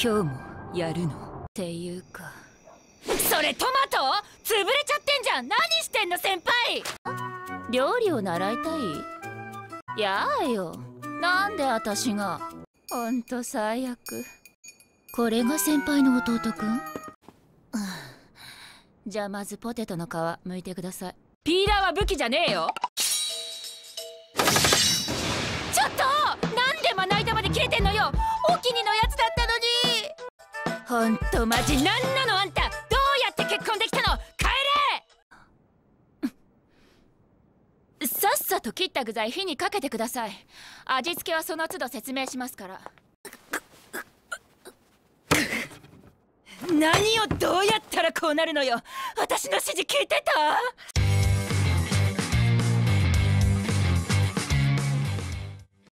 今日もやるのっていうか、それトマト潰れちゃってんじゃん。何してんの先輩。料理を習いたい？やあよ、なんで私が。ほんと最悪。これが先輩の弟くん？じゃあまずポテトの皮剥いてください。ピーラーは武器じゃねえよ。ちょっとなんでまな板まで切れてんのよ。お気にのやつだったのに。ほんとマジなんなのあんた。どうやって結婚できたの。帰れ。さっさと切った具材火にかけてください。味付けはその都度説明しますから。何をどうやったらこうなるのよ。私の指示聞いてた？